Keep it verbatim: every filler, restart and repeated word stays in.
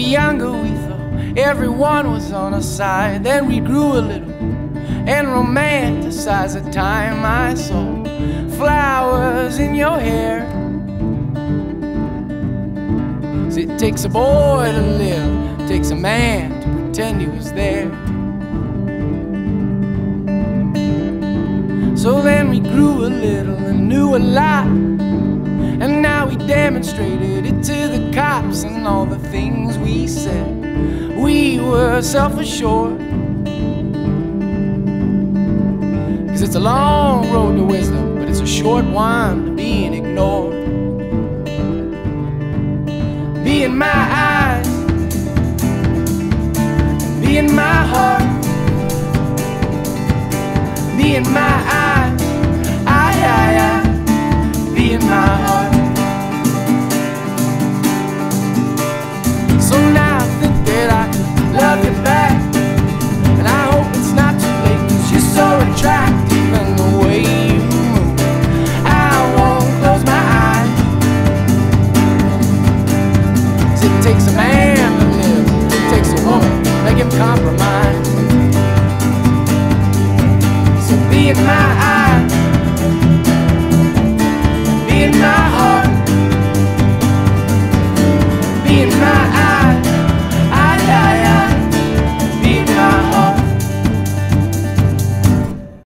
younger, we thought everyone was on our side. Then we grew a little and romanticized the time I saw flowers in your hair. 'Cause it takes a boy to live, it takes a man to pretend he was there. So then we grew a little and knew a lot, and now we demonstrated it to the cops. And all the things we said, we were self-assured. 'Cause it's a long road to wisdom, but it's a short one to being ignored. Be in my eyes, be in my heart, be in my eyes, I, I, I, be in my heart. So now I think that I can love you back, and I hope it's not too late, 'cause you're so attractive and the way you move, I won't close my eyes. 'Cause it takes a man to live, it takes a woman to make him compromise. So be in my